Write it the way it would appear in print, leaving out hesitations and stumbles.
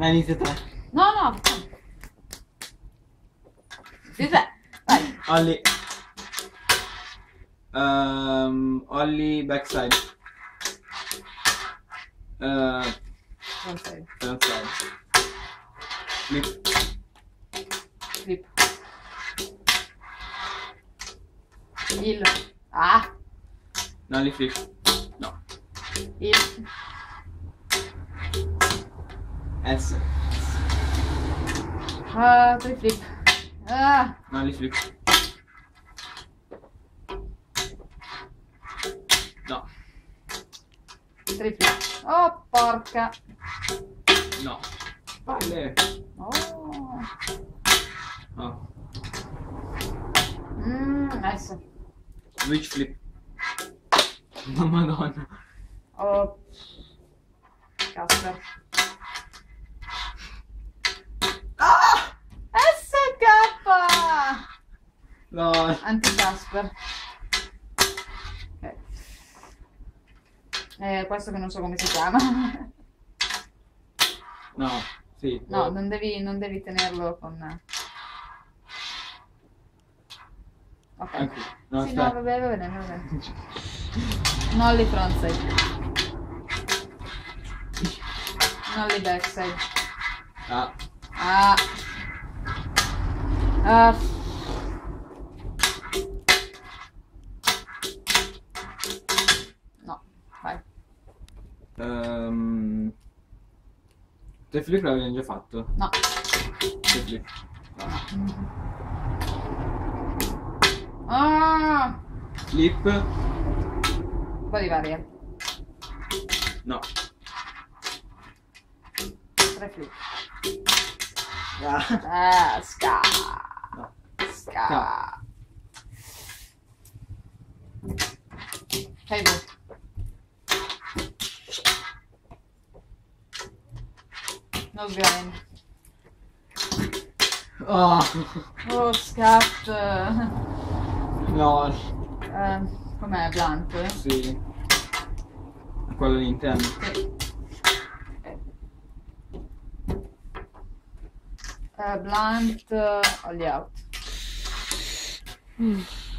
inizia te. No, no. Sì, te. Vai. Ollie. Ollie backside. Frontside. Frontside. Flip. Flip. Il. Ah. Ollie flip. No. Il. S. Tre flip. Ah. Ollie flip. No. Tre flip. Oh, porca. No. Palle. Oh. Oh. Adesso. Switch flip. No, madonna. Oh. Casper. Ah! SK! No. Anti-Casper. Ok. Questo che non so come si chiama. No. Sì. No, non devi tenerlo con... Ok. Anche. No, Sì, no, aspetta. va bene. Nolly frontside. Nolly backside. Ah. Ah. Ah. No, vai. Te flip l'abbiamo già fatto. No. Te flip. Ah. Flip. Un po' di varia. No. Tre flip. Ah. Ska. No. Ska. Fai tu. No sgrane. Oh. Oh, scat. No. Com'è? Blunt? Sì. Quello all'interno. Sì. Blunt, all out.